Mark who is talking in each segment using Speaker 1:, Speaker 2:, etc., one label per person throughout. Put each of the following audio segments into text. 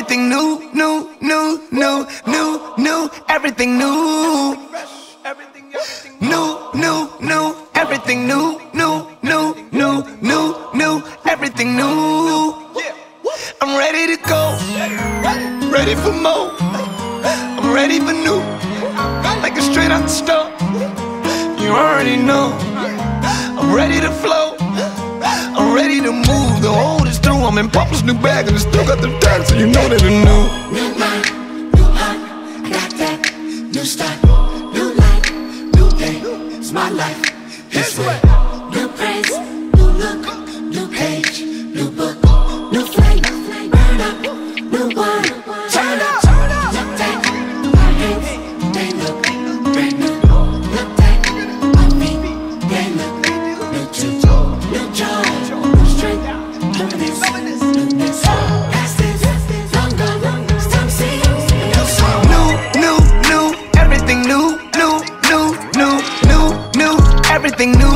Speaker 1: everything new, new, new, new, new, new, everything new. New, new, new, everything new, new, new, new, new, new, everything new. I'm ready to go, ready for more. I'm ready for new, like a straight out the store. You already know. I'm ready to flow, I'm ready to move. The old is through, I'm in Papa's new bag and it's still got the tag, so you know that it's new.
Speaker 2: New mind, new heart, got that new start, new life, new day. It's my life, this way. New praise, new look, new page, new book, new flame, burn up, new wine, turn up, look back, our hands, they look brand new. Look back, our feet, they look new too. New joy, new strength, newness, newness. Past this, long gone, some see, new song.
Speaker 1: New, new, new, everything new, new, new, new, new, new, everything new.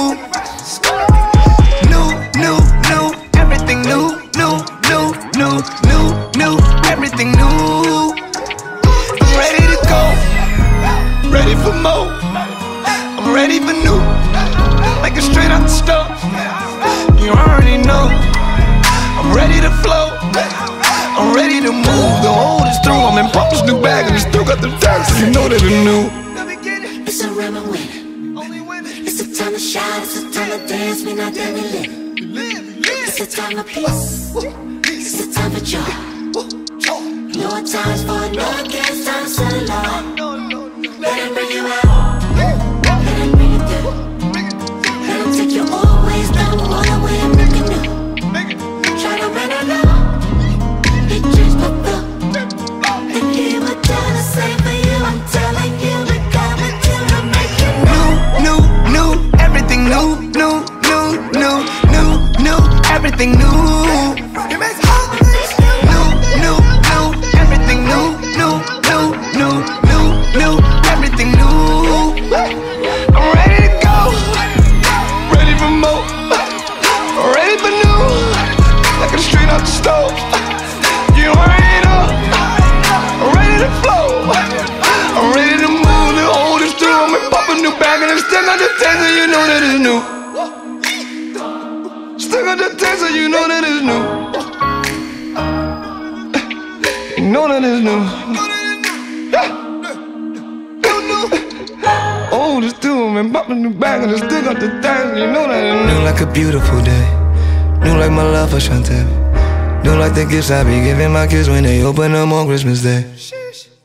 Speaker 1: New, new, new, everything new, new, new, new, new, new, everything new. I'm ready to go, ready for more. I'm ready for new, like a straight out the store. You already know. I'm ready to flow, I'm ready to move. The old is through, I'm in Papa's new bag and it's still got the tag, so you know that it's new.
Speaker 2: It's a rim and win. It's a time to shine, it's a time to dance, we not there, we live. It's a time of peace, it's a time for joy. No times for no against, time to set it low. Let him bring you out, let him bring you through. Let him take your old ways down, all the way and make it new. Try to run it out, it changed my flow. And he would do the same for you, I'm telling you, we got it till to make it new.
Speaker 1: New, new, everything new, new, new, new, new, new, everything new. New, new, new, everything new, new, new, new, new, new, everything new. I'm ready to go, ready for more, I'm ready for new, like a straight out the stove. You already know, I'm ready to flow, I'm ready to move. The old is through, I'm in Papa's new bag and it's still got the taste, so you know that it's new. Still got the taste, so you know that it's new. You know that it's new. Old is through, I'm in Papa's new bag and it's still got the taste, so you know that it's new. New like a beautiful day, new like my love for Shante, new like the gifts I be giving my kids when they open them on Christmas Day.